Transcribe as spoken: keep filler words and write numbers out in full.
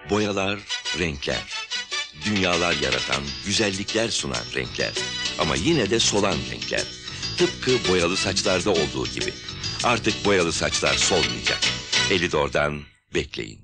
Boyalar, renkler. Dünyalar yaratan, güzellikler sunan renkler. Ama yine de solan renkler. Tıpkı boyalı saçlarda olduğu gibi. Artık boyalı saçlar solmayacak. Elidor'dan bekleyin.